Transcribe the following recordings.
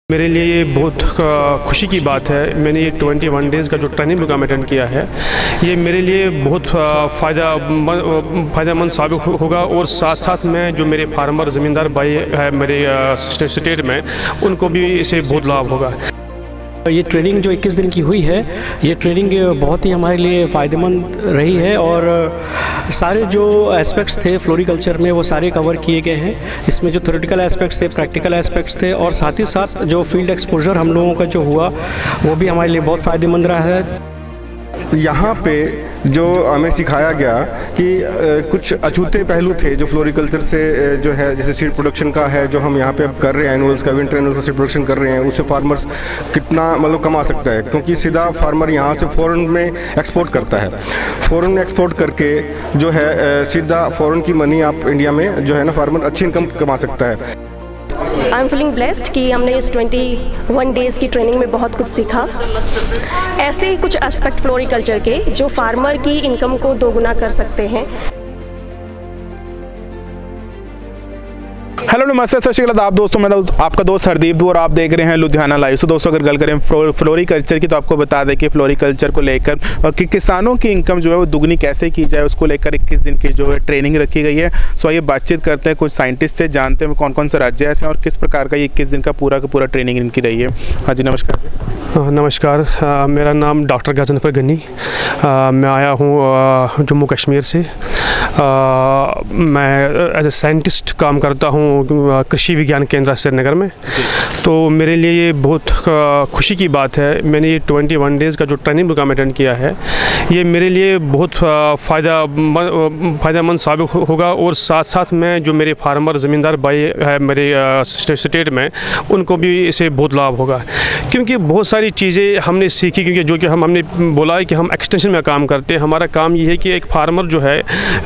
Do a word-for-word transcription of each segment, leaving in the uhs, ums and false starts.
मेरे लिए ये बहुत खुशी की बात है। मैंने ये इक्कीस डेज़ का जो ट्रेनिंग प्रोग्राम अटेंड किया है, ये मेरे लिए बहुत फ़ायदा फ़ायदेमंद साबित होगा और साथ साथ में जो मेरे फार्मर ज़मींदार भाई है मेरे स्टेट में, उनको भी इससे बहुत लाभ होगा। ये ट्रेनिंग जो इक्कीस दिन की हुई है, ये ट्रेनिंग बहुत ही हमारे लिए फ़ायदेमंद रही है और सारे जो एस्पेक्ट्स थे फ्लोरिकल्चर में वो सारे कवर किए गए हैं। इसमें जो थ्योरेटिकल एस्पेक्ट्स थे, प्रैक्टिकल एस्पेक्ट्स थे और साथ ही साथ जो फील्ड एक्सपोजर हम लोगों का जो हुआ वो भी हमारे लिए बहुत फ़ायदेमंद रहा है। यहाँ पे जो हमें सिखाया गया कि कुछ अछूते पहलू थे जो फ्लोरिकल्चर से जो है, जैसे सीड प्रोडक्शन का है जो हम यहाँ पे अब कर रहे हैं, एनुअल्स का, विंटर एनुअल्स का सीड प्रोडक्शन कर रहे हैं, उससे फार्मर्स कितना मतलब कमा सकता है, क्योंकि सीधा फार्मर यहाँ से फ़ॉरेन में एक्सपोर्ट करता है। फ़ॉरेन में एक्सपोर्ट करके जो है सीधा फ़ॉरेन की मनी आप इंडिया में जो है ना फार्मर अच्छी इनकम कमा सकता है। आई एम फीलिंग ब्लेस्ड कि हमने इस इक्कीस डेज़ की ट्रेनिंग में बहुत कुछ सीखा। ऐसे ही कुछ एस्पेक्ट फ्लोरिकल्चर के जो फार्मर की इनकम को दोगुना कर सकते हैं। हेलो नमस्ते, सत श्री अकाल दोस्तों, मैं आपका दोस्त हरदीप और आप देख रहे हैं लुधियाना लाइव। तो दोस्तों अगर गल करें फ्लोरिकल्चर की, तो आपको बता दें कि फ्लोरिकल्चर को लेकर कि किसानों की इनकम जो है वो दुगनी कैसे की जाए, उसको लेकर इक्कीस दिन की जो है ट्रेनिंग रखी गई है। सो आइए बातचीत करते हैं, कुछ साइंटिस्ट थे, जानते हैं कौन कौन से राज्य ऐसे हैं और किस प्रकार का ये इक्कीस दिन का पूरा का पूरा ट्रेनिंग इनकी रही है। हाँ जी नमस्कार। नमस्कार, आ, मेरा नाम डॉक्टर गजनफर गनी, आ, मैं आया हूँ जम्मू कश्मीर से। आ, मैं एज ए साइंटिस्ट काम करता हूँ कृषि विज्ञान केंद्र श्रीनगर में। तो मेरे लिए ये बहुत खुशी की बात है। मैंने ये इक्कीस डेज़ का जो ट्रेनिंग प्रोग्राम अटेंड किया है, ये मेरे लिए बहुत फ़ायदा फ़ायदेमंद साबित होगा और साथ साथ में जो मेरे फार्मर ज़मींदार भाई है मेरे स्टेट में, उनको भी इससे बहुत लाभ होगा। क्योंकि बहुत सारी चीज़ें हमने सीखी, क्योंकि जो कि हम हमने बोला है कि हम एक्सटेंशन में काम करते हैं। हमारा काम ये है कि एक फार्मर जो है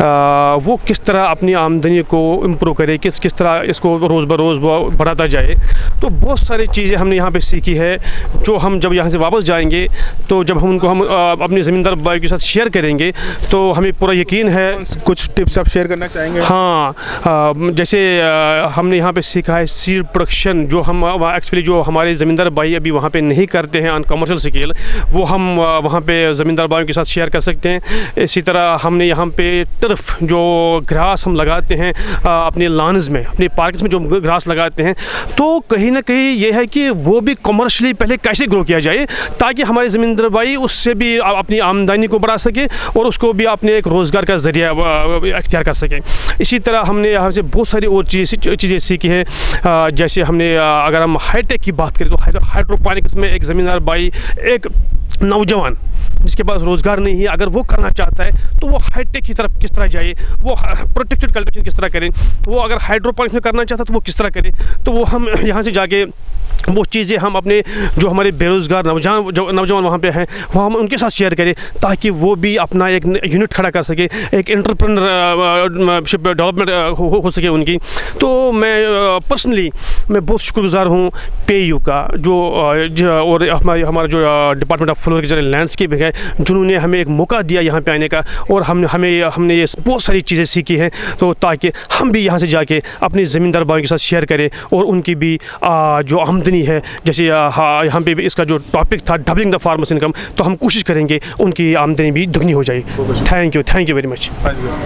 आ, वो किस तरह अपनी आमदनी को इम्प्रूव करे, किस किस तरह इसको रोज़ बरोज़ बढ़ाता जाए। तो बहुत सारी चीज़ें हमने यहाँ पे सीखी है, जो हम जब यहाँ से वापस जाएंगे तो जब हम उनको हम अपने ज़मींदार भाई के साथ शेयर करेंगे तो हमें पूरा यकीन है। कुछ टिप्स आप शेयर करना चाहेंगे? हाँ, जैसे हमने यहाँ पे सीखा है सीड प्रोडक्शन, जो हम एक्चुअली जो हमारे ज़मींदार भाई अभी वहाँ पे नहीं करते हैं ऑन कमर्शियल स्केल, वो हम वहाँ पे ज़मींदार भाइयों के साथ शेयर कर सकते हैं। इसी तरह हमने यहाँ पे टर्फ जो घास हम लगाते हैं अपने लॉन्स में, अपने पार्क्स में जो घास लगाते हैं, तो कहीं ना कहीं ये है कि वो भी कमर्शियली पहले कैसे ग्रो किया जाए ताकि हमारे ज़मींदार भाई उससे भी अपनी आमदनी को बढ़ा सके और उसको भी अपने एक रोज़गार का ज़रिया अख्तियार कर सके। इसी तरह हमने यहाँ से बहुत सारी और चीज़ें चीज़ें सीखी हैं। जैसे हमने अगर हम हाईटेक की बात करें तो हाइड्रोपोनिक्स में एक ज़मींदार भाई, एक नौजवान जिसके पास रोज़गार नहीं है, अगर वो करना चाहता है तो वो हाईटेक की तरफ किस तरह जाए, वो प्रोटेक्टेड कल्टीवेशन किस तरह करें, वो अगर हाइड्रोपोनिक्स में करना चाहता है तो वो किस तरह करें। तो वो हम यहाँ से जाके वो चीज़ें हम अपने जो हमारे बेरोज़गार नौजवान जो नौजवान वहाँ पे हैं, वो हम उनके साथ शेयर करें ताकि वो भी अपना एक यूनिट खड़ा कर सके, एक एंटरप्रेन्योरशिप डेवलपमेंट हो, हो सके उनकी। तो मैं पर्सनली मैं बहुत शुक्रगुजार हूँ पेयू का, जो, जो और हमारे हमारा जो department of floriculture and landscape है, जिन्होंने हमें एक मौका दिया यहाँ पे आने का और हम हमें हमने ये बहुत सारी चीज़ें सीखी हैं, तो ताकि हम भी यहाँ से जाके अपने ज़मींदार भाइयों के साथ शेयर करें और उनकी भी आ, जो आमदनी है, जैसे हाँ यहाँ पे भी इसका जो टॉपिक था डबलिंग द फार्मर्स इनकम, तो हम कोशिश करेंगे उनकी आमदनी भी दुगनी हो जाए। Thank you thank you very much.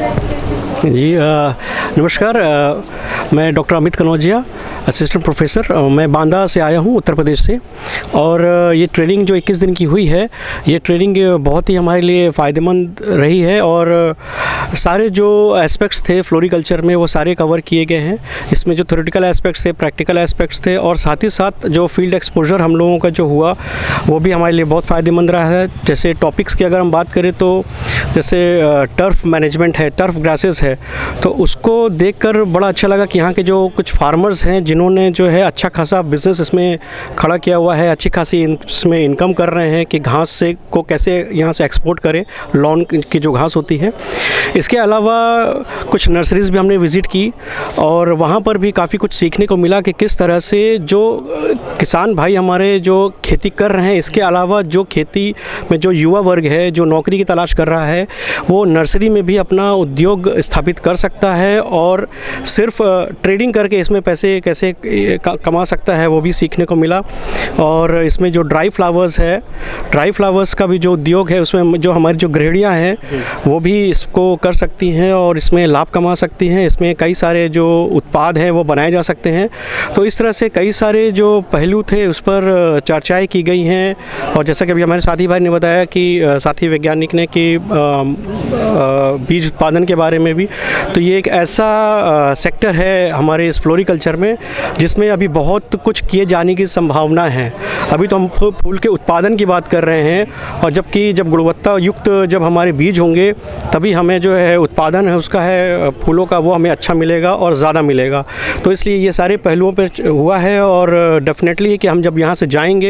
जी आ, नमस्कार, आ, मैं doctor Amit Kanaujia, assistant professor, मैं बांदा से आया हूँ, उत्तर प्रदेश से। और ये ट्रेनिंग जो इक्कीस दिन की हुई है, ये ट्रेनिंग बहुत ही हमारे लिए फ़ायदेमंद रही है और सारे जो एस्पेक्ट्स थे फ्लोरिकल्चर में वो सारे कवर किए गए हैं। इसमें जो थ्योरेटिकल एस्पेक्ट्स थे, प्रैक्टिकल एस्पेक्ट्स थे और साथ ही साथ जो फील्ड एक्सपोजर हम लोगों का जो हुआ वो भी हमारे लिए बहुत फ़ायदेमंद रहा है। जैसे टॉपिक्स की अगर हम बात करें तो जैसे टर्फ मैनेजमेंट है, टर्फ ग्रासेस है, तो उसको देखकर बड़ा अच्छा लगा कि यहाँ के जो कुछ फार्मर्स हैं जिन्होंने जो है अच्छा खासा बिज़नेस इसमें खड़ा किया हुआ है, अच्छी खासी इसमें इनकम कर रहे हैं कि घास से को कैसे यहाँ से एक्सपोर्ट करें, लॉन की जो घास होती है। इसके अलावा कुछ नर्सरीज़ भी हमने विज़िट की और वहाँ पर भी काफ़ी कुछ सीखने को मिला कि किस तरह से जो किसान भाई हमारे जो खेती कर रहे हैं, इसके अलावा जो खेती में जो युवा वर्ग है जो नौकरी की तलाश कर रहा है, वो नर्सरी में भी अपना उद्योग स्थापित कर सकता है और सिर्फ ट्रेडिंग करके इसमें पैसे कैसे कमा सकता है वो भी सीखने को मिला। और इसमें जो ड्राई फ्लावर्स है, ड्राई फ्लावर्स का भी जो उद्योग है, उसमें जो हमारी जो गृहिणियाँ हैं वो भी इसको कर सकती हैं और इसमें लाभ कमा सकती हैं। इसमें कई सारे जो उत्पाद हैं वो बनाए जा सकते हैं। तो इस तरह से कई सारे जो पहलू थे उस पर चर्चाएं की गई हैं। और जैसा कि अभी हमारे साथी भाई ने बताया कि साथी वैज्ञानिक ने कि बीज उत्पादन के बारे में भी, तो ये एक ऐसा सेक्टर है हमारे इस फ्लोरिकल्चर में जिसमें अभी बहुत कुछ किए जाने की संभावना है। अभी तो हम फूल के उत्पादन की बात कर रहे हैं, और जबकि जब गुणवत्ता युक्त जब हमारे बीज होंगे तभी हमें जो है उत्पादन है उसका है फूलों का, वो हमें अच्छा मिलेगा और ज़्यादा मिलेगा। तो इसलिए ये सारे पहलुओं पर हुआ है और डेफिनेटली कि हम जब यहाँ से जाएंगे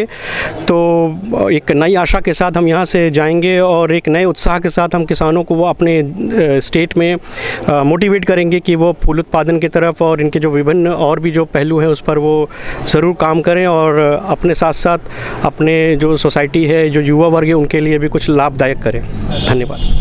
तो एक नई आशा के साथ हम यहाँ से जाएंगे और एक नए उत्साह के साथ हम किसानों को वो अपने स्टेट में मोटिवेट करेंगे कि वो फूल उत्पादन की तरफ और इनके जो विभिन्न और भी जो पहलू हैं उस पर वो ज़रूर काम करें और अपने साथ साथ अपने जो सोसाइटी है, जो युवा वर्ग है, उनके लिए भी कुछ लाभदायक करें। धन्यवाद।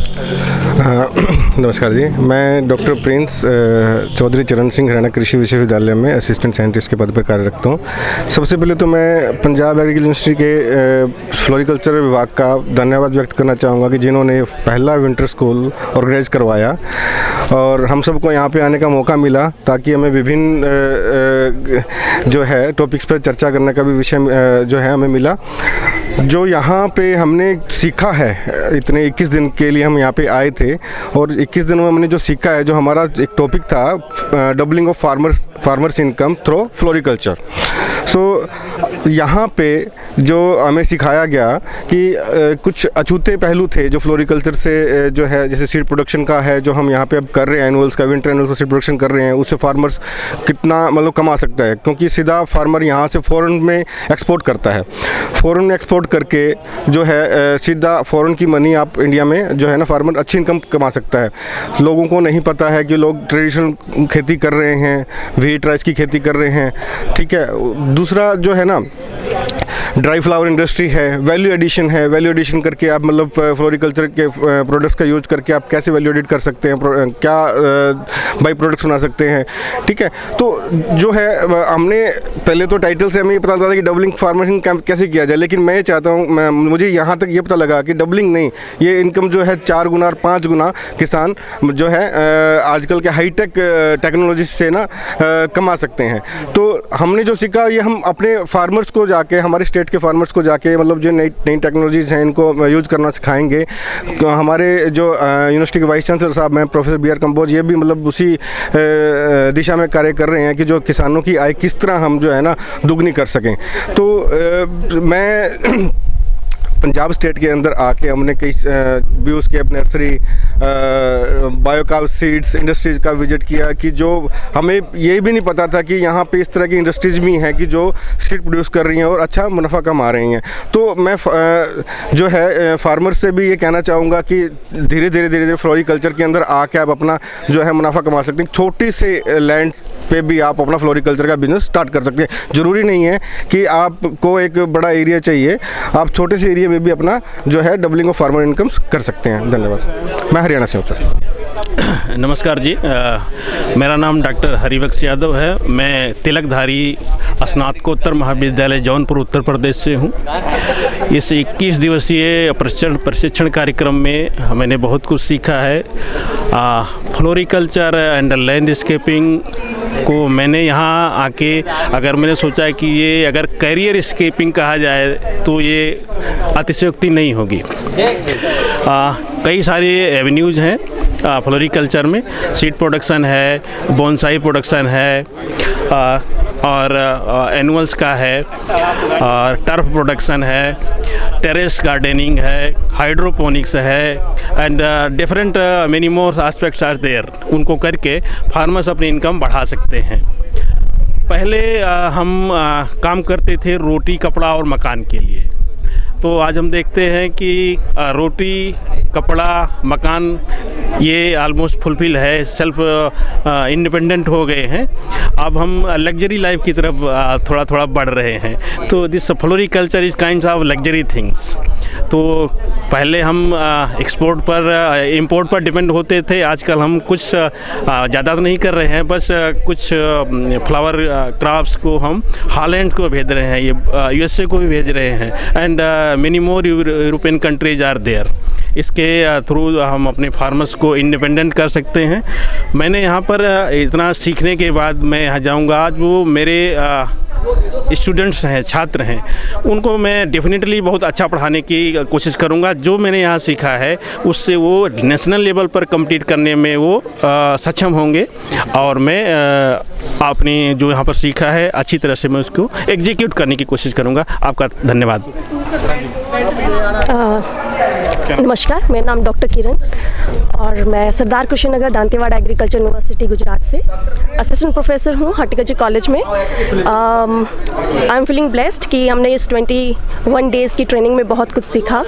नमस्कार जी, मैं डॉक्टर प्रिंस चौधरी चरण सिंह हरियाणा कृषि विश्वविद्यालय में असिस्टेंट साइंटिस्ट के पद पर कार्य रखता हूँ। सबसे पहले तो मैं पंजाब एग्रीकल्चर यूनिवर्सिटी के फ्लोरिकल्चर विभाग का धन्यवाद व्यक्त करना चाहूँगा कि जिन्होंने पहला विंटर स्कूल ऑर्गेनाइज करवाया और हम सबको यहाँ पे आने का मौका मिला ताकि हमें विभिन्न जो है टॉपिक्स पर चर्चा करने का भी विषय जो है हमें मिला। जो यहाँ पे हमने सीखा है, इतने इक्कीस दिन के लिए हम यहाँ पे आए थे और इक्कीस दिनों में हमने जो सीखा है, जो हमारा एक टॉपिक था doubling of farmer farmers income through floriculture. So यहाँ पे जो हमें सिखाया गया कि कुछ अछूते पहलू थे जो फ्लोरिकल्चर से जो है, जैसे सीड प्रोडक्शन का है जो हम यहाँ पे अब कर रहे हैं, एनुअल्स का विंटर एनुअल्स का सीड प्रोडक्शन कर रहे हैं, उससे फार्मर्स कितना मतलब कमा सकता है, क्योंकि सीधा फार्मर यहाँ से फ़ॉरेन में एक्सपोर्ट करता है। फ़ॉरेन में एक्सपोर्ट करके जो है सीधा फ़ॉरेन की मनी आप इंडिया में जो है ना फार्मर अच्छी इनकम कमा सकता है। लोगों को नहीं पता है कि लोग ट्रेडिशनल खेती कर रहे हैं, व्हीट राइस की खेती कर रहे हैं, ठीक है। दूसरा जो है ना ड्राई फ्लावर इंडस्ट्री है, वैल्यू एडिशन है। वैल्यू एडिशन करके आप मतलब फ्लोरिकल्चर के प्रोडक्ट्स का यूज करके आप कैसे वैल्यू एडिट कर सकते हैं, क्या बाई प्रोडक्ट्स बना सकते हैं, ठीक है। तो जो है हमने पहले तो टाइटल से हमें ये पता चला था कि डबलिंग फार्मिंग कैसे किया जाए, लेकिन मैं चाहता हूँ, मुझे यहाँ तक ये पता लगा कि डबलिंग नहीं, ये इनकम जो है चार गुना और पाँच गुना किसान जो है आजकल के हाईटेक टेक्नोलॉजी से ना कमा सकते हैं। तो हमने जो सीखा ये हम अपने फार्मर्स को जाके, हमारे स्टेट के फार्मर्स को जाके मतलब जो नई नई टेक्नोलॉजीज़ हैं इनको यूज़ करना सिखाएंगे। तो हमारे जो यूनिवर्सिटी के वाइस चांसलर साहब हैं प्रोफेसर बी आर कंबोज, ये भी मतलब उसी दिशा में कार्य कर रहे हैं कि जो किसानों की आय किस तरह हम जो है ना दुगनी कर सकें। तो मैं पंजाब स्टेट के अंदर आके हमने कई व्यूज़ के नर्सरी, बायोकाव सीड्स इंडस्ट्रीज़ का विजिट किया कि जो हमें ये भी नहीं पता था कि यहाँ पे इस तरह की इंडस्ट्रीज़ भी हैं कि जो सीड प्रोड्यूस कर रही हैं और अच्छा मुनाफा कमा रही हैं। तो मैं जो है फार्मर से भी ये कहना चाहूँगा कि धीरे धीरे धीरे धीरे फ्लोरिकल्चर के अंदर आके आप अपना जो है मुनाफा कमा सकते हैं। छोटी से लैंड पे भी आप अपना फ्लोरिकल्चर का बिजनेस स्टार्ट कर सकते हैं। ज़रूरी नहीं है कि आपको एक बड़ा एरिया चाहिए, आप छोटे से एरिया में भी अपना जो है डबलिंग ऑफ फार्मर इनकम्स कर सकते हैं। धन्यवाद। मैं हरियाणा से हूँ सर। नमस्कार जी, आ, मेरा नाम डॉक्टर हरिवक्स यादव है। मैं तिलकधारी स्नातकोत्तर महाविद्यालय जौनपुर उत्तर प्रदेश से हूँ। इस इक्कीस दिवसीय प्रशिक्षण प्रशिक्षण कार्यक्रम में मैंने बहुत कुछ सीखा है। फ्लोरिकल्चर एंड लैंडस्केपिंग को मैंने यहाँ आके अगर मैंने सोचा कि ये अगर कैरियर स्केपिंग कहा जाए तो ये अतिशयोक्ति नहीं होगी। आ, कई सारे एवेन्यूज़ हैं फ्लोरिकल्चर में। सीड प्रोडक्शन है, बोनसाई प्रोडक्शन है, आ, और एनुअल्स का है, और टर्फ प्रोडक्शन है, टेरेस गार्डनिंग है, हाइड्रोपोनिक्स है, and different many more aspects are there. उनको करके फार्मर्स अपनी इनकम बढ़ा सकते हैं। पहले आ, हम आ, काम करते थे रोटी, कपड़ा और मकान के लिए, तो आज हम देखते हैं कि रोटी, कपड़ा, मकान ये ऑलमोस्ट फुलफिल है, सेल्फ इंडिपेंडेंट हो गए हैं। अब हम लग्जरी लाइफ की तरफ थोड़ा थोड़ा बढ़ रहे हैं। तो this floriculture is kind of luxury things. तो पहले हम एक्सपोर्ट पर, इंपोर्ट पर डिपेंड होते थे, आजकल हम कुछ ज़्यादा तो नहीं कर रहे हैं, बस कुछ फ्लावर क्राफ्ट्स को हम हॉलैंड को भेज रहे हैं, ये यूएसए को भी भेज रहे हैं, and many more European countries are there. इसके थ्रू हम अपने फार्मर्स को इंडिपेंडेंट कर सकते हैं। मैंने यहाँ पर इतना सीखने के बाद मैं यहाँ जाऊँगा, आज वो मेरे स्टूडेंट्स हैं, छात्र हैं, उनको मैं डेफिनेटली बहुत अच्छा पढ़ाने की कोशिश करूँगा। जो मैंने यहाँ सीखा है उससे वो नेशनल लेवल पर कम्पीट करने में वो आ, सक्षम होंगे, और मैं आ, अपनी जो यहाँ पर सीखा है अच्छी तरह से मैं उसको एग्जीक्यूट करने की कोशिश करूँगा। आपका धन्यवाद। नमस्कार, मेरा नाम डॉक्टर किरण और मैं सरदार कृष्णनगर दांतेवाड़ा एग्रीकल्चर यूनिवर्सिटी गुजरात से असिस्टेंट प्रोफेसर हूँ हॉर्टिकल्चर कॉलेज में। आई एम फीलिंग ब्लेस्ड कि हमने इस इक्कीस डेज़ की ट्रेनिंग में बहुत कुछ सीखा।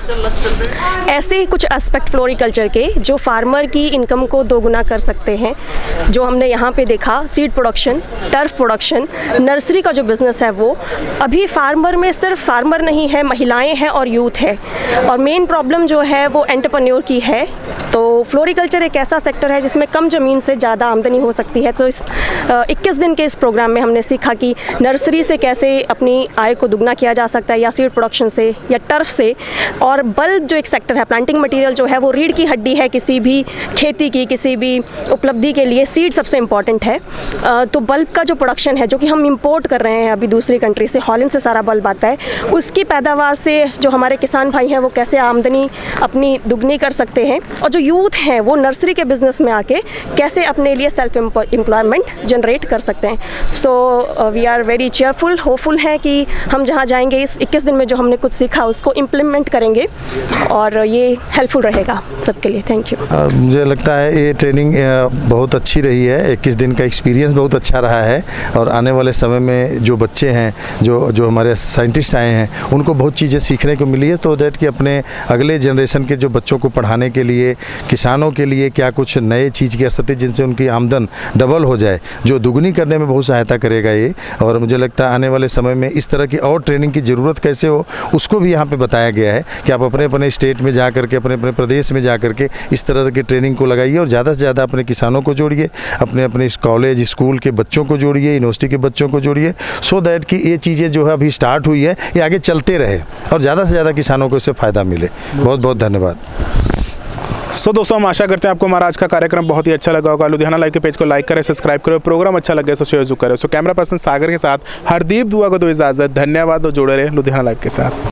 ऐसे ही कुछ एस्पेक्ट फ्लोरिकल्चर के जो फार्मर की इनकम को दोगुना कर सकते हैं, जो हमने यहाँ पे देखा, seed production, turf production, nursery का जो बिज़नेस है वो अभी फार्मर में सिर्फ फार्मर नहीं है, महिलाएँ हैं और यूथ है, और मेन प्रॉब्लम जो है वो एंटरप्रेन्योर की है। तो फ्लोरिकल्चर एक ऐसा सेक्टर है जिसमें कम ज़मीन से ज़्यादा आमदनी हो सकती है। तो इस इक्कीस दिन के इस प्रोग्राम में हमने सीखा कि नर्सरी से कैसे अपनी आय को दुगना किया जा सकता है, या सीड प्रोडक्शन से, या टर्फ से। और बल्ब जो एक सेक्टर है, प्लांटिंग मटेरियल जो है वो रीढ़ की हड्डी है किसी भी खेती की, किसी भी उपलब्धि के लिए सीड सबसे इम्पॉर्टेंट है। तो बल्ब का जो प्रोडक्शन है, जो कि हम इम्पोर्ट कर रहे हैं अभी दूसरी कंट्री से, हॉलैंड से सारा बल्ब आता है, उसकी पैदावार से जो हमारे किसान भाई हैं वो कैसे आमदनी अपनी दुगनी कर सकते हैं, और जो यूथ हैं वो नर्सरी के बिज़नेस में आके कैसे अपने लिए सेल्फ एम्प्लॉयमेंट जनरेट कर सकते हैं। So we are very cheerful, hopeful हैं कि हम जहाँ जाएंगे इस इक्कीस दिन में जो हमने कुछ सीखा उसको इम्प्लीमेंट करेंगे, और ये हेल्पफुल रहेगा सबके लिए। Thank you. uh, मुझे लगता है ये ट्रेनिंग uh, बहुत अच्छी रही है। इक्कीस दिन का एक्सपीरियंस बहुत अच्छा रहा है, और आने वाले समय में जो बच्चे हैं, जो जो हमारे साइंटिस्ट आए हैं, उनको बहुत चीज़ें सीखने को मिली है। तो दैट कि अपने अगले जनरेशन के जो बच्चों को पढ़ाने के लिए, किसानों के लिए क्या कुछ नए चीज़ कर सकते जिनसे उनकी आमदन डबल हो जाए, जो दुगनी करने में बहुत सहायता करेगा ये। और मुझे लगता है आने वाले समय में इस तरह की और ट्रेनिंग की ज़रूरत कैसे हो उसको भी यहाँ पे बताया गया है कि आप अपने अपने स्टेट में जा करके, अपने अपने प्रदेश में जा करके इस तरह की ट्रेनिंग को लगाइए, और ज़्यादा से ज़्यादा अपने किसानों को जोड़िए, अपने अपने कॉलेज स्कूल के बच्चों को जोड़िए, यूनिवर्सिटी के बच्चों को जोड़िए, सो दैट कि ये चीज़ें जो है अभी स्टार्ट हुई है ये आगे चलते रहे और ज़्यादा से ज़्यादा किसानों को इससे फ़ायदा मिले। बहुत बहुत धन्यवाद। सो so, दोस्तों हम आशा करते हैं आपको हमारा आज का कार्यक्रम बहुत ही अच्छा लगा होगा। लुधियाना लाइव के पेज को लाइक करें, सब्सक्राइब करें, प्रोग्राम अच्छा लगे तो शेयर जरूर करें। सो कैमरा पर्सन सागर के साथ हरदीप दुआ को दो इजाज़त। धन्यवाद और जुड़े रहे लुधियाना लाइव के साथ।